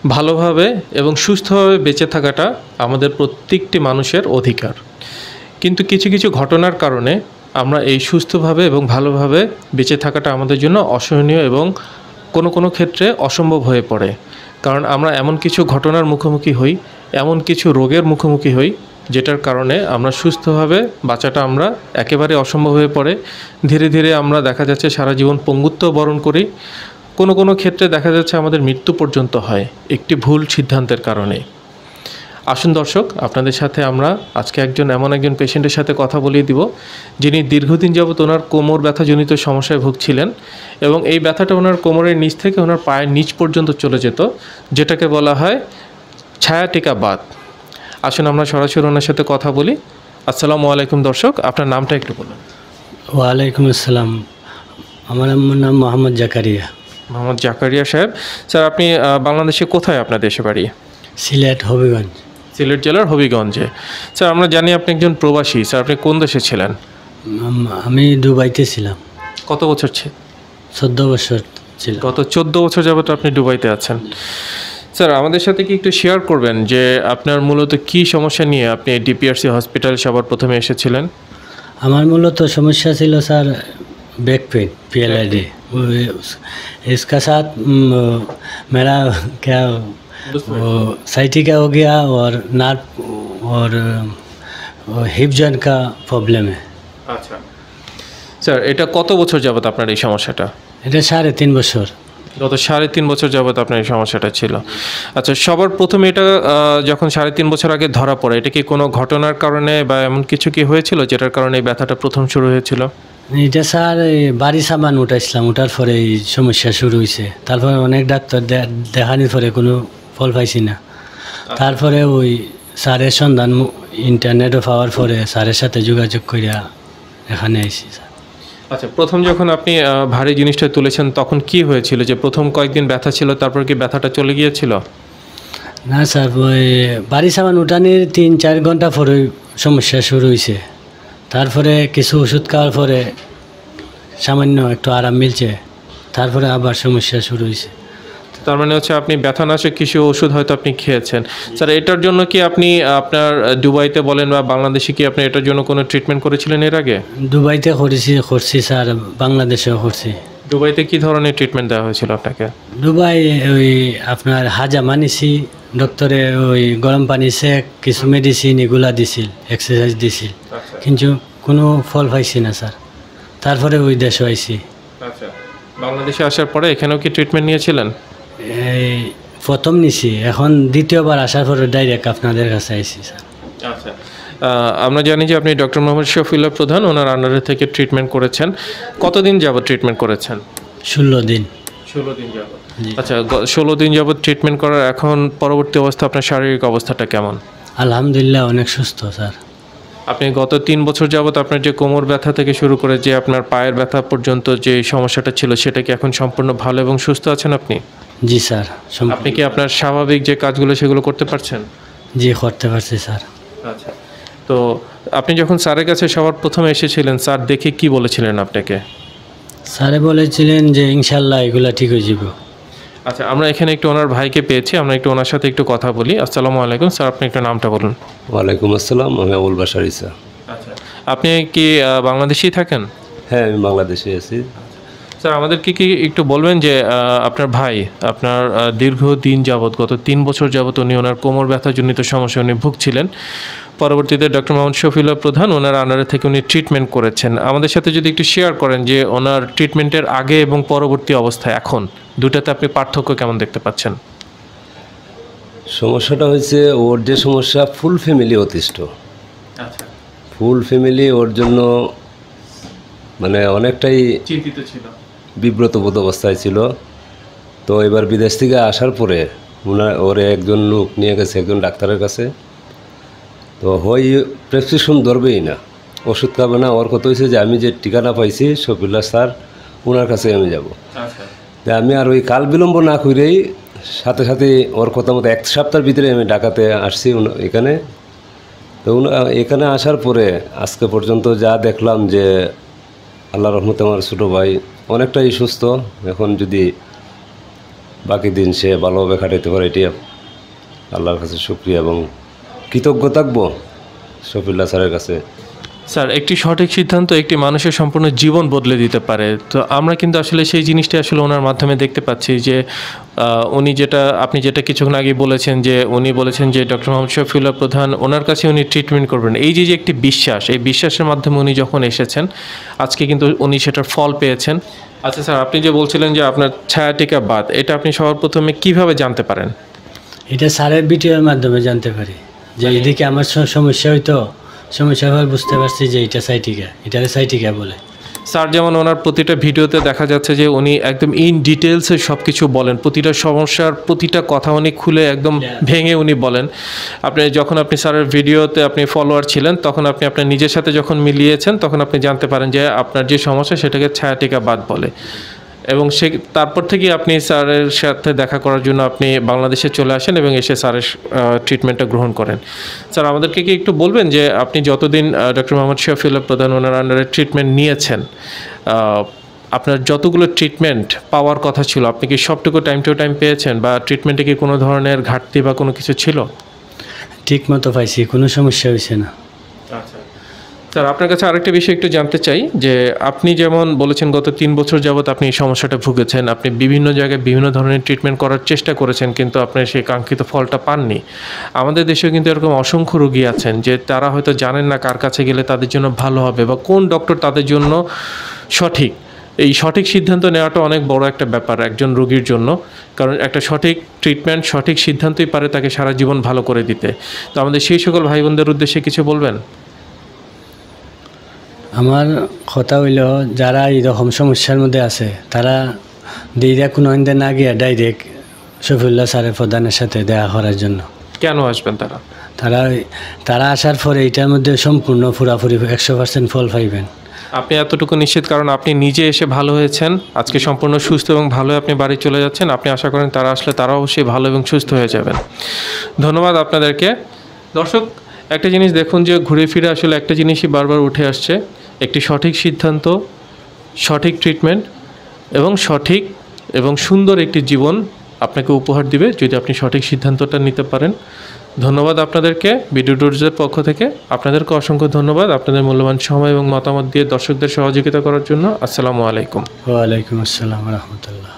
ভালোভাবে এবং সুস্থভাবে বেঁচে থাকাটা আমাদের প্রত্যেকটি মানুষের অধিকার। কিন্তু কিছু কিছু ঘটনার কারণে আমরা এই সুস্থভাবে এবং ভালোভাবে বেঁচে থাকাটা আমাদের জন্য অসহনীয় এবং কোনো কোনো ক্ষেত্রে অসম্ভব হয়ে পড়ে। কারণ আমরা এমন কিছু ঘটনার মুখোমুখি হই, এমন কিছু রোগের মুখোমুখি হই যেটার কারণে আমরা সুস্থভাবে বাঁচাটা আমরা একেবারে অসম্ভব হয়ে পড়ে। ধীরে ধীরে আমরা দেখা যাচ্ছে সারা জীবন পঙ্গুত্ব বরণ করি। কোনো কোনো ক্ষেত্রে দেখা যাচ্ছে আমাদের মৃত্যু পর্যন্ত হয় একটি ভুল সিদ্ধান্তের কারণে। আসুন দর্শক, আপনাদের সাথে আমরা আজকে এমন একজন পেশেন্টের সাথে কথা বলিয়ে দিব যিনি দীর্ঘদিন যাবত ওনার কোমর ব্যথাজনিত সমস্যায় ভুগছিলেন এবং এই ব্যথাটা ওনার কোমরের নিচ থেকে ওনার পায়ের নিচ পর্যন্ত চলে যেত, যেটাকে বলা হয় ছায়াটিকা বাত। আসুন আমরা সরাসরি ওনার সাথে কথা বলি। আসসালামু আলাইকুম দর্শক, আপনার নামটা একটু বলুন। ওয়ালাইকুম আসসালাম, আমার নাম মোহাম্মদ জাকারিয়া। মোহাম্মদ জাকারিয়া সাহেব, স্যার আপনি বাংলাদেশে কোথায় আপনার দেশে বাড়ি? সিলেট, হবিগঞ্জ। সিলেট জেলার হবিগঞ্জে। স্যার আমরা জানি আপনি একজন প্রবাসী। স্যার আপনি কোন দেশে ছিলেন? আমি দুবাইতে ছিলাম। কত বছর 14 বছর ছিল। গত 14 বছর যাবত আপনি দুবাইতে আছেন। স্যার আমাদের সাথে কি একটু শেয়ার করবেন যে আপনার মূলত কি সমস্যা নিয়ে আপনি ডিপিআরসি হসপিটাল সবার প্রথমে এসেছিলেন? আমার মূলত সমস্যা ছিল স্যার बैक पेन, PLID। इसका साथ मेरा क्या साइटिका हो गया और नार्व और हिप जॉइंट का प्रॉब्लम है। আচ্ছা স্যার, এটা কত বছর যাবত আপনার এই সমস্যাটা? এটা 3.5 বছর। গত 3.5 বছর যাবত আপনার এই সমস্যাটা ছিল। আচ্ছা, সবার প্রথমে এটা যখন 3.5 বছর আগে ধরা পড়ে, এটা কি কোনো ঘটনার কারণে বা এমন কিছু কি হয়েছিল যেটার কারণে এই ব্যথাটা প্রথম শুরু হয়েছিল? এটা স্যার বাড়ি সামান উঠাইছিলাম, উঠার পরে এই সমস্যা শুরু হয়েছে। তারপরে অনেক ডাক্তার দেখানোর পরে কোনো ফল পাইছি না। তারপরে ওই স্যারের সন্ধান ইন্টারনেটও পাওয়ার পরে স্যারের সাথে যোগাযোগ করিয়া এখানে আইছি স্যার। আচ্ছা, প্রথম যখন আপনি ভারী জিনিসটা তুলেছেন তখন কি হয়েছিল? যে প্রথম কয়েকদিন ব্যথা ছিল, তারপর কি ব্যথাটা চলে গিয়েছিল? না স্যার, ওই বাড়ি সামান উঠানির 3-4 ঘন্টা পরে সমস্যা শুরু হয়েছে। তারপরে কিছু ওষুধ খাওয়ার পরে সামান্য একটু আরাম মিলছে, তারপরে আবার সমস্যা শুরু হয়েছে। তার মানে হচ্ছে আপনি ব্যথানাশক কিছু ওষুধ হয়তো আপনি খেয়েছেন। স্যার এটার জন্য কি আপনি আপনার দুবাইতে বলেন বা বাংলাদেশে কি আপনি এটার জন্য কোনো ট্রিটমেন্ট করেছিলেন এর আগে? দুবাইতে করছি স্যার, বাংলাদেশেও করছি। দুবাইতে কি ধরনের ট্রিটমেন্ট দেওয়া হয়েছিল আপনাকে? দুবাই ওই আপনার হাজামা নিছি, ডক্টরে ওই গরম পানি সেক, কিছু মেডিসিন এগুলা দিছিল, এক্সারসাইজ দিছিল, কিন্তু কোনো ফল পাইছি না স্যার। তারপরে ওই দেশে আইছি। আচ্ছা, বাংলাদেশে আসার পরে এখানেও কি ট্রিটমেন্ট নিয়েছিলেন? এই প্রথম নিছি, এখন দ্বিতীয়বার আসার পরে ডাইরেক্ট আপনাদের কাছে আইছি স্যার। আচ্ছা, আমরা জানি যে আপনি ডক্টর.মd.শাফিউল্লাহ প্রধান, ওনার আন্ডারে থেকে ট্রিটমেন্ট করেছেন। কতদিন যাবত ট্রিটমেন্ট করেছেন? 16 দিন। 16 দিন যাবত। আচ্ছা, 16 দিন যাবত ট্রিটমেন্ট করার এখন পরবর্তী অবস্থা, আপনার শারীরিক অবস্থাটা কেমন? আলহামদুলিল্লাহ অনেক সুস্থ স্যার। আপনি গত 3 বছর যাবত আপনার যে কোমর ব্যথা থেকে শুরু করে যে আপনার পায়ের ব্যথা পর্যন্ত যে সমস্যাটা ছিল, সেটা কি এখন সম্পূর্ণ ভালো এবং সুস্থ আছেন আপনি? জি স্যার। আপনি কি আপনার স্বাভাবিক যে কাজগুলো সেগুলো করতে পারছেন? জি, করতে পারছি স্যার। আচ্ছা, তো আপনি যখন স্যারের কাছে সবার প্রথমে এসেছিলেন, স্যার দেখে কি বলেছিলেন আপনাকে? স্যারে বলেছিলেন যে ইনশাল্লাহ এগুলা ঠিক হয়ে যাবে। আচ্ছা, আমরা এখানে একটু ওনার ভাইকে পেয়েছি, আমরা একটু ওনার সাথে একটু কথা বলি। আসসালামু আলাইকুম স্যার, আপনি একটু নামটা বলুন। ওয়ালাইকুম আসসালাম, আমি আবুল বাশার ইসা। আচ্ছা, আপনি কি বাংলাদেশেই থাকেন? হ্যাঁ, আমি বাংলাদেশে আছি। স্যার আমাদেরকে কি একটু বলবেন যে আপনার ভাই আপনার দীর্ঘদিন যাবৎ গত 3 বছর যাবৎ উনি ওনার কোমর ব্যথাজনিত সমস্যা উনি ভুগছিলেন। পরবর্তীতে ডক্টর.মড.শাফিউল্লাহ প্রধান ওনার আন্ডারে থেকে উনি ট্রিটমেন্ট করেছেন। আমাদের সাথে যদি একটু শেয়ার করেন যে ওনার ট্রিটমেন্টের আগে এবং পরবর্তী অবস্থায় এখন দুটাতে আপনি পার্থক্য কেমন দেখতে পাচ্ছেন? সমস্যাটা হয়েছে, ওর যে সমস্যা ফুল ফ্যামিলি অতিষ্ঠ। আচ্ছা, ফুল ফ্যামিলি ওর জন্য মানে অনেকটাই চিন্তিত ছিল, বিব্রতবোধ অবস্থায় ছিল। তো এবার বিদেশ থেকে আসার পরে ওর একজন লোক নিয়ে গেছে একজন ডাক্তারের কাছে। তো হয় প্রেসক্রিপশন ধরবেই না, ওষুধ খাবে না। ওর কথা হয়েছে যে আমি যে ঠিকানা পাইছি শফিউল্লাহ স্যার, ওনার কাছে আমি যাব। আমি আর ওই কাল বিলম্ব না করেই সাথে সাথে ওর কথা মতো 1 সপ্তাহের ভিতরে আমি ঢাকাতে আসছি এখানে। তো এখানে আসার পরে আজকে পর্যন্ত যা দেখলাম যে আল্লাহ রহমতে আমার ছোটো ভাই অনেকটাই সুস্থ। এখন যদি বাকি দিন সে ভালোভাবে কাটাতে পারে, এটি আল্লাহর কাছে শুকরিয়া এবং কৃতজ্ঞ থাকবো শফিউল্লাহ স্যারের কাছে। স্যার, একটি সঠিক সিদ্ধান্ত একটি মানুষের সম্পূর্ণ জীবন বদলে দিতে পারে। তো আমরা কিন্তু আসলে সেই জিনিসটা আসলে ওনার মাধ্যমে দেখতে পাচ্ছি যে উনি আপনি যেটা কিছুক্ষণ আগে বলেছেন যে উনি বলেছেন যে ডক্টর.মd.শাফিউল্লাহ প্রধান ওনার কাছে উনি ট্রিটমেন্ট করবেন। এই যে একটি বিশ্বাস, এই বিশ্বাসের মাধ্যমে উনি যখন এসেছেন আজকে কিন্তু উনি সেটার ফল পেয়েছেন। আচ্ছা স্যার, আপনি যে বলছিলেন যে আপনার ছায়াটিকা বাত, এটা আপনি সবার প্রথমে কিভাবে জানতে পারেন? এটা স্যারের ভিডিওর মাধ্যমে জানতে পারি যে এদিকে আমার সমস্যা হইতো, সমস্যা হওয়ার বুঝতে পারছি যে এটা সাইটিকা, এটারে সাইটিকা বলে। স্যার যেমন ওনার প্রতিটা ভিডিওতে দেখা যাচ্ছে যে উনি একদম ইন ডিটেলসে সব কিছু বলেন, প্রতিটা সমস্যার প্রতিটা কথা উনি খুলে একদম ভেঙে উনি বলেন। যখন আপনি স্যারের ভিডিওতে আপনি ফলোয়ার ছিলেন তখন আপনি আপনার নিজের সাথে যখন মিলিয়েছেন তখন আপনি জানতে পারেন যে আপনার যে সমস্যা সেটাকে ছায়াটিকা বাত বলে। এবং তারপর থেকেই আপনি স্যারের সাথে দেখা করার জন্য আপনি বাংলাদেশে চলে আসেন এবং এসে স্যারের ট্রিটমেন্টটা গ্রহণ করেন। স্যার আমাদেরকে কি একটু বলবেন যে আপনি যতদিন ডক্টর.মড.শাফিউল্লাহ প্রধান ওনার আন্ডারে ট্রিটমেন্ট নিয়েছেন, আপনার যতগুলো ট্রিটমেন্ট পাওয়ার কথা ছিল আপনি কি সবটুকু টাইম টু টাইম পেয়েছেন, বা ট্রিটমেন্টে কি কোনো ধরনের ঘাটতি বা কোনো কিছু ছিল? ঠিক মতো পাইছি, কোনো সমস্যা হয়েছে না। আচ্ছা স্যার, আপনার কাছে আরেকটা বিষয় একটু জানতে চাই যে আপনি যেমন বলেছেন গত 3 বছর যাবৎ আপনি এই সমস্যাটা ভুগেছেন, আপনি বিভিন্ন জায়গায় বিভিন্ন ধরনের ট্রিটমেন্ট করার চেষ্টা করেছেন কিন্তু আপনি সেই কাঙ্ক্ষিত ফলটা পাননি। আমাদের দেশেও কিন্তু এরকম অসংখ্য রোগী আছেন যে তারা হয়তো জানেন না কার কাছে গেলে তাদের জন্য ভালো হবে বা কোন ডক্টর তাদের জন্য সঠিক। এই সঠিক সিদ্ধান্ত নেওয়াটা অনেক বড় একটা ব্যাপার একজন রোগীর জন্য, কারণ একটা সঠিক ট্রিটমেন্ট সঠিক সিদ্ধান্তই পারে তাকে সারা জীবন ভালো করে দিতে। তো আমাদের সেই সকল ভাই বোনদের উদ্দেশ্যে কিছু বলবেন? আমার কথা হইল যারা এইরকম সমস্যার মধ্যে আছে তারা দিয়ে কোনো আইনদের না গিয়ে ডাইরেক্ট শফিউল্লাহ স্যারের প্রধানের সাথে দেখা করার জন্য। কেন আসবেন তারা? তারা আসার পরে এটার মধ্যে সম্পূর্ণ পুরাপুরি 100% ফল পাইবেন। আপনি এতটুকু নিশ্চিত, কারণ আপনি নিজে এসে ভালো হয়েছেন, আজকে সম্পূর্ণ সুস্থ এবং ভালো আপনি বাড়ি চলে যাচ্ছেন। আপনি আশা করেন তারা আসলে তারা অবশ্যই ভালো এবং সুস্থ হয়ে যাবেন। ধন্যবাদ আপনাদেরকে। দর্শক, একটা জিনিস দেখুন যে ঘুরে ফিরে আসলে একটা জিনিসই বারবার উঠে আসছে, একটি সঠিক সিদ্ধান্ত, সঠিক ট্রিটমেন্ট এবং সঠিক এবং সুন্দর একটি জীবন আপনাকে উপহার দিবে যদি আপনি সঠিক সিদ্ধান্তটা নিতে পারেন। ধন্যবাদ আপনাদেরকে ভিডিও টুডসের পক্ষ থেকে। আপনাদেরকে অসংখ্য ধন্যবাদ আপনাদের মূল্যবান সময় এবং মতামত দিয়ে দর্শকদের সহযোগিতা করার জন্য। আসসালামু আলাইকুম। ওয়ালাইকুম আসসালাম রহমতুল্লাহ।